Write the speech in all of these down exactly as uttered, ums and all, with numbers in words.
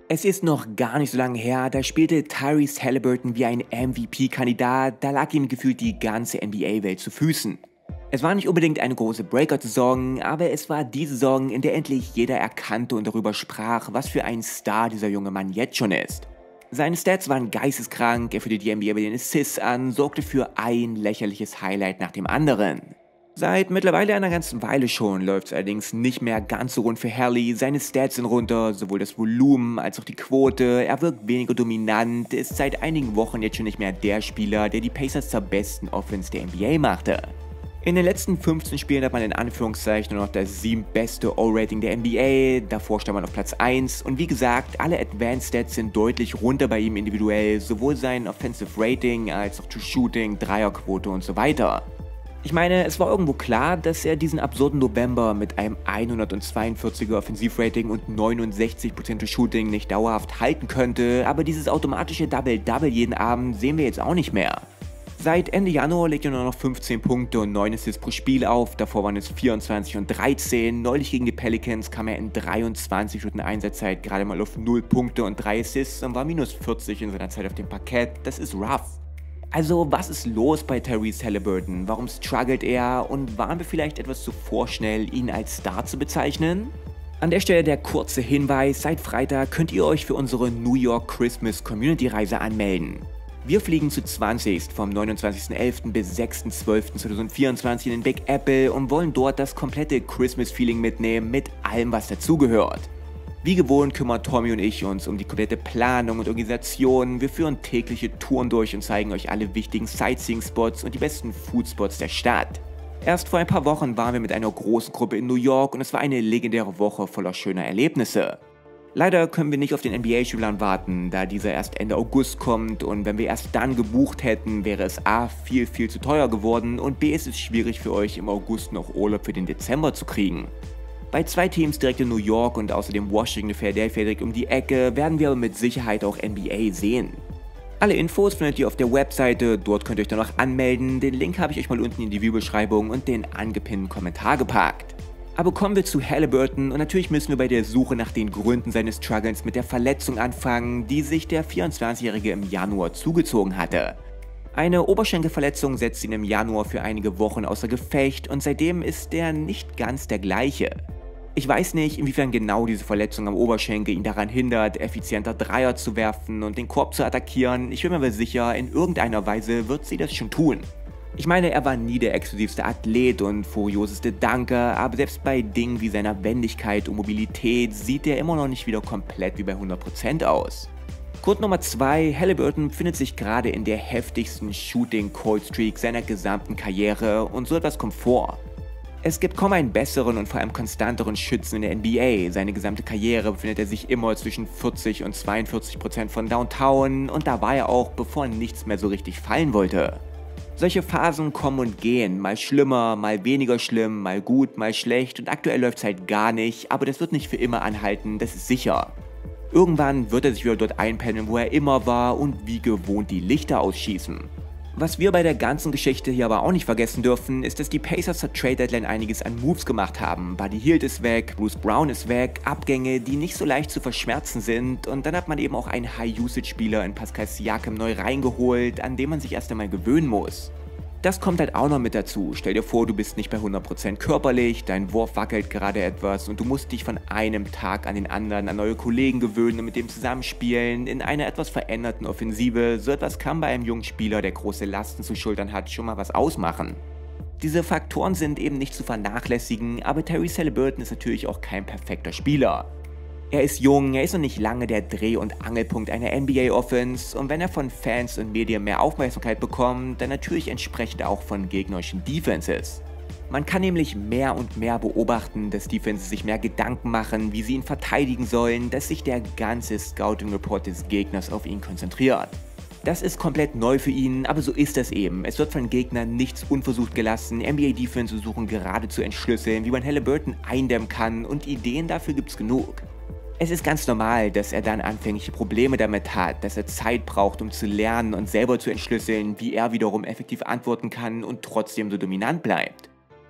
Es ist noch gar nicht so lange her, da spielte Tyrese Haliburton wie ein M V P-Kandidat, da lag ihm gefühlt die ganze N B A-Welt zu Füßen. Es war nicht unbedingt eine große Breakout-Saison, aber es war die Saison, in der endlich jeder erkannte und darüber sprach, was für ein Star dieser junge Mann jetzt schon ist. Seine Stats waren geisteskrank, er führte die N B A mit den Assists an, sorgte für ein lächerliches Highlight nach dem anderen. Seit mittlerweile einer ganzen Weile schon läuft es allerdings nicht mehr ganz so rund für Halli, seine Stats sind runter, sowohl das Volumen als auch die Quote, er wirkt weniger dominant, ist seit einigen Wochen jetzt schon nicht mehr der Spieler, der die Pacers zur besten Offense der N B A machte. In den letzten fünfzehn Spielen hat man in Anführungszeichen nur noch das siebtbeste O-Rating der N B A, davor stand man auf Platz eins und wie gesagt, alle Advanced Stats sind deutlich runter bei ihm individuell, sowohl sein Offensive Rating als auch True Shooting, Dreierquote und so weiter. Ich meine, es war irgendwo klar, dass er diesen absurden November mit einem hundertzweiundvierziger Offensivrating und neunundsechzig Prozent Shooting nicht dauerhaft halten könnte, aber dieses automatische Double-Double jeden Abend sehen wir jetzt auch nicht mehr. Seit Ende Januar legt er nur noch fünfzehn Punkte und neun Assists pro Spiel auf, davor waren es vierundzwanzig und dreizehn, neulich gegen die Pelicans kam er in dreiundzwanzig Minuten Einsatzzeit gerade mal auf null Punkte und drei Assists und war minus vierzig in seiner Zeit auf dem Parkett, das ist rough. Also was ist los bei Tyrese Haliburton, warum struggelt er und waren wir vielleicht etwas zu vorschnell, ihn als Star zu bezeichnen? An der Stelle der kurze Hinweis, seit Freitag könnt ihr euch für unsere New York Christmas Community Reise anmelden. Wir fliegen zu zwanzigst vom neunundzwanzigsten elften bis sechsten zwölften zweitausendvierundzwanzig in den Big Apple und wollen dort das komplette Christmas-Feeling mitnehmen mit allem, was dazugehört. Wie gewohnt kümmern Tommy und ich uns um die komplette Planung und Organisation, wir führen tägliche Touren durch und zeigen euch alle wichtigen Sightseeing-Spots und die besten Food-Spots der Stadt. Erst vor ein paar Wochen waren wir mit einer großen Gruppe in New York und es war eine legendäre Woche voller schöner Erlebnisse. Leider können wir nicht auf den N B A-Spielplan warten, da dieser erst Ende August kommt und wenn wir erst dann gebucht hätten, wäre es A viel viel zu teuer geworden und B ist es schwierig für euch im August noch Urlaub für den Dezember zu kriegen. Bei zwei Teams direkt in New York und außerdem Washington und Philadelphia direkt um die Ecke werden wir aber mit Sicherheit auch N B A sehen. Alle Infos findet ihr auf der Webseite, dort könnt ihr euch dann noch anmelden, den Link habe ich euch mal unten in die Videobeschreibung und den angepinnten Kommentar gepackt. Aber kommen wir zu Haliburton und natürlich müssen wir bei der Suche nach den Gründen seines Struggles mit der Verletzung anfangen, die sich der vierundzwanzigjährige im Januar zugezogen hatte. Eine Oberschenkelverletzung setzt ihn im Januar für einige Wochen außer Gefecht und seitdem ist er nicht ganz der gleiche. Ich weiß nicht, inwiefern genau diese Verletzung am Oberschenkel ihn daran hindert, effizienter Dreier zu werfen und den Korb zu attackieren. Ich bin mir aber sicher, in irgendeiner Weise wird sie das schon tun. Ich meine, er war nie der exklusivste Athlet und furioseste Dunker, aber selbst bei Dingen wie seiner Wendigkeit und Mobilität sieht er immer noch nicht wieder komplett wie bei hundert Prozent aus. Grund Nummer zwei, Haliburton befindet sich gerade in der heftigsten Shooting-Cold-Streak seiner gesamten Karriere und so etwas kommt vor. Es gibt kaum einen besseren und vor allem konstanteren Schützen in der N B A. Seine gesamte Karriere befindet er sich immer zwischen vierzig und zweiundvierzig Prozent von Downtown und da war er auch, bevor nichts mehr so richtig fallen wollte. Solche Phasen kommen und gehen, mal schlimmer, mal weniger schlimm, mal gut, mal schlecht und aktuell läuft es halt gar nicht, aber das wird nicht für immer anhalten, das ist sicher. Irgendwann wird er sich wieder dort einpendeln, wo er immer war und wie gewohnt die Lichter ausschießen. Was wir bei der ganzen Geschichte hier aber auch nicht vergessen dürfen, ist, dass die Pacers zur Trade Deadline einiges an Moves gemacht haben. Buddy Hield ist weg, Bruce Brown ist weg, Abgänge, die nicht so leicht zu verschmerzen sind und dann hat man eben auch einen High-Usage-Spieler in Pascal Siakam neu reingeholt, an dem man sich erst einmal gewöhnen muss. Das kommt halt auch noch mit dazu. Stell dir vor, du bist nicht bei hundert Prozent körperlich, dein Wurf wackelt gerade etwas und du musst dich von einem Tag an den anderen an neue Kollegen gewöhnen und mit dem zusammenspielen in einer etwas veränderten Offensive. So etwas kann bei einem jungen Spieler, der große Lasten zu schultern hat, schon mal was ausmachen. Diese Faktoren sind eben nicht zu vernachlässigen, aber Tyrese Haliburton ist natürlich auch kein perfekter Spieler. Er ist jung, er ist noch nicht lange der Dreh- und Angelpunkt einer N B A-Offense und wenn er von Fans und Medien mehr Aufmerksamkeit bekommt, dann natürlich entsprechend auch von gegnerischen Defenses. Man kann nämlich mehr und mehr beobachten, dass Defenses sich mehr Gedanken machen, wie sie ihn verteidigen sollen, dass sich der ganze Scouting-Report des Gegners auf ihn konzentriert. Das ist komplett neu für ihn, aber so ist es eben. Es wird von Gegnern nichts unversucht gelassen, N B A-Defenses suchen gerade zu entschlüsseln, wie man Haliburton eindämmen kann und Ideen dafür gibt's genug. Es ist ganz normal, dass er dann anfängliche Probleme damit hat, dass er Zeit braucht, um zu lernen und selber zu entschlüsseln, wie er wiederum effektiv antworten kann und trotzdem so dominant bleibt.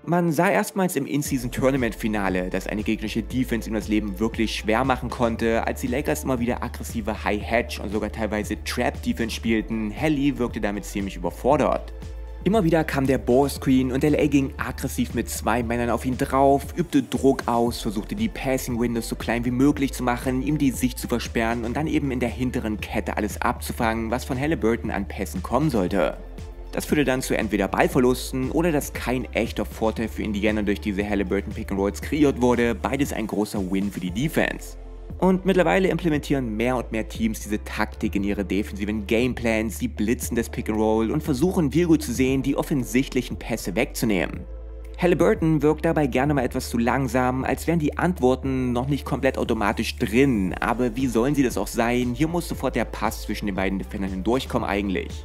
Man sah erstmals im In-Season-Tournament-Finale, dass eine gegnerische Defense ihm das Leben wirklich schwer machen konnte, als die Lakers immer wieder aggressive High-Hedge und sogar teilweise Trap-Defense spielten. Haley wirkte damit ziemlich überfordert. Immer wieder kam der Ballscreen und L A ging aggressiv mit zwei Männern auf ihn drauf, übte Druck aus, versuchte die Passing Windows so klein wie möglich zu machen, ihm die Sicht zu versperren und dann eben in der hinteren Kette alles abzufangen, was von Haliburton an Pässen kommen sollte. Das führte dann zu entweder Ballverlusten oder dass kein echter Vorteil für Indiana durch diese Haliburton Pick-and-Rolls kreiert wurde, beides ein großer Win für die Defense. Und mittlerweile implementieren mehr und mehr Teams diese Taktik in ihre defensiven Gameplans, sie blitzen das Pick-and-Roll und versuchen Virgo zu sehen, die offensichtlichen Pässe wegzunehmen. Haliburton wirkt dabei gerne mal etwas zu langsam, als wären die Antworten noch nicht komplett automatisch drin, aber wie sollen sie das auch sein? Hier muss sofort der Pass zwischen den beiden Defendern hindurchkommen eigentlich.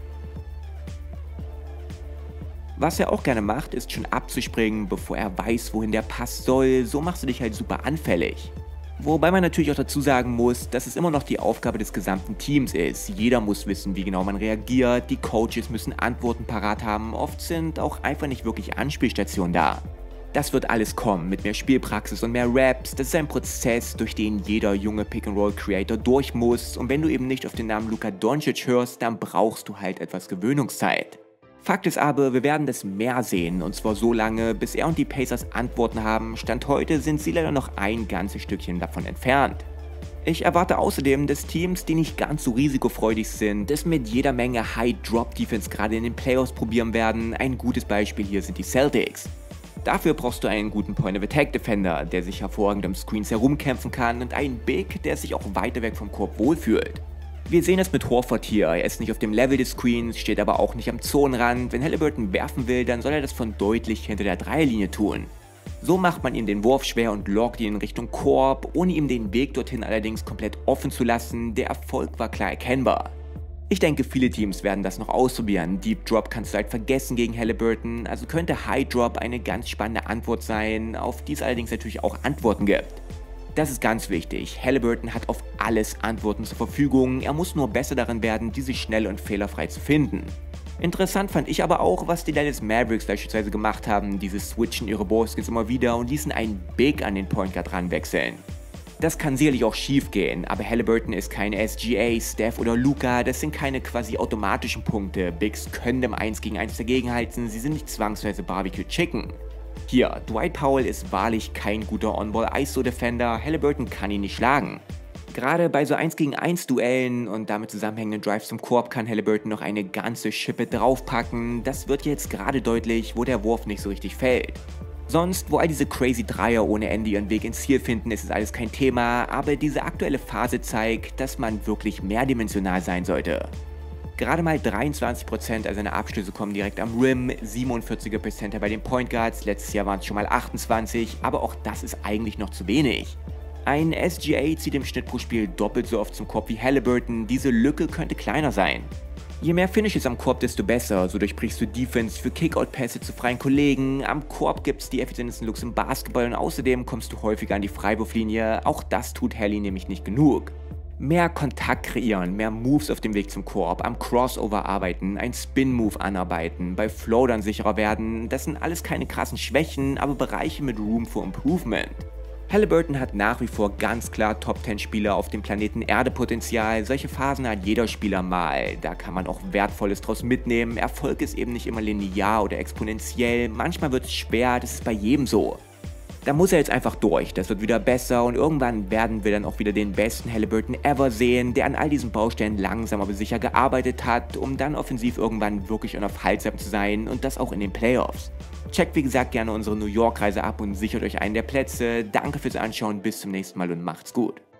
Was er auch gerne macht, ist schon abzuspringen, bevor er weiß, wohin der Pass soll, so machst du dich halt super anfällig. Wobei man natürlich auch dazu sagen muss, dass es immer noch die Aufgabe des gesamten Teams ist. Jeder muss wissen, wie genau man reagiert, die Coaches müssen Antworten parat haben, oft sind auch einfach nicht wirklich Anspielstationen da. Das wird alles kommen, mit mehr Spielpraxis und mehr Raps, das ist ein Prozess, durch den jeder junge Pick-and-Roll-Creator durch muss und wenn du eben nicht auf den Namen Luka Doncic hörst, dann brauchst du halt etwas Gewöhnungszeit. Fakt ist aber, wir werden das mehr sehen, und zwar so lange, bis er und die Pacers Antworten haben. Stand heute sind sie leider noch ein ganzes Stückchen davon entfernt. Ich erwarte außerdem, dass Teams, die nicht ganz so risikofreudig sind, das mit jeder Menge High-Drop-Defense gerade in den Playoffs probieren werden. Ein gutes Beispiel hier sind die Celtics. Dafür brauchst du einen guten Point-of-Attack-Defender, der sich hervorragend um Screens herumkämpfen kann und einen Big, der sich auch weiter weg vom Korb wohlfühlt. Wir sehen es mit Horford hier, er ist nicht auf dem Level des Screens, steht aber auch nicht am Zonenrand. Wenn Haliburton werfen will, dann soll er das von deutlich hinter der Dreierlinie tun. So macht man ihm den Wurf schwer und lockt ihn in Richtung Korb, ohne ihm den Weg dorthin allerdings komplett offen zu lassen. Der Erfolg war klar erkennbar. Ich denke, viele Teams werden das noch ausprobieren. Deep Drop kannst du halt vergessen gegen Haliburton, also könnte High Drop eine ganz spannende Antwort sein, auf die es allerdings natürlich auch Antworten gibt. Das ist ganz wichtig, Haliburton hat auf alles Antworten zur Verfügung, er muss nur besser darin werden, diese schnell und fehlerfrei zu finden. Interessant fand ich aber auch, was die Dallas Mavericks beispielsweise gemacht haben, diese switchen ihre Ballskills immer wieder und ließen einen Big an den Point Guard ranwechseln. Das kann sicherlich auch schief gehen, aber Haliburton ist kein S G A, Steph oder Luka, das sind keine quasi automatischen Punkte, Bigs können im eins gegen eins dagegenhalten, sie sind nicht zwangsweise Barbecue Chicken. Hier, Dwight Powell ist wahrlich kein guter On-Ball-I S O-Defender, Haliburton kann ihn nicht schlagen. Gerade bei so eins gegen eins Duellen und damit zusammenhängenden Drives zum Korb kann Haliburton noch eine ganze Schippe draufpacken, das wird jetzt gerade deutlich, wo der Wurf nicht so richtig fällt. Sonst, wo all diese crazy Dreier ohne Ende ihren Weg ins Ziel finden, ist es alles kein Thema, aber diese aktuelle Phase zeigt, dass man wirklich mehrdimensional sein sollte. Gerade mal dreiundzwanzig Prozent seiner Abschlüsse kommen direkt am Rim, siebenundvierzig Prozent bei den Point Guards, letztes Jahr waren es schon mal achtundzwanzig, aber auch das ist eigentlich noch zu wenig. Ein S G A zieht im Schnitt pro Spiel doppelt so oft zum Korb wie Haliburton, diese Lücke könnte kleiner sein. Je mehr Finishes am Korb, desto besser, so durchbrichst du Defense für Kickout-Pässe zu freien Kollegen, am Korb gibt es die effizientesten Looks im Basketball und außerdem kommst du häufiger an die Freiwurflinie, auch das tut Haley nämlich nicht genug. Mehr Kontakt kreieren, mehr Moves auf dem Weg zum Korb, am Crossover arbeiten, ein Spin-Move anarbeiten, bei Floatern sicherer werden, das sind alles keine krassen Schwächen, aber Bereiche mit Room for Improvement. Haliburton hat nach wie vor ganz klar Top zehn Spieler auf dem Planeten Erde Potenzial, solche Phasen hat jeder Spieler mal, da kann man auch Wertvolles draus mitnehmen, Erfolg ist eben nicht immer linear oder exponentiell, manchmal wird es schwer, das ist bei jedem so. Da muss er jetzt einfach durch, das wird wieder besser und irgendwann werden wir dann auch wieder den besten Haliburton ever sehen, der an all diesen Baustellen langsam aber sicher gearbeitet hat, um dann offensiv irgendwann wirklich unaufhaltsam zu sein und das auch in den Playoffs. Checkt wie gesagt gerne unsere New York Reise ab und sichert euch einen der Plätze. Danke fürs Anschauen, bis zum nächsten Mal und macht's gut.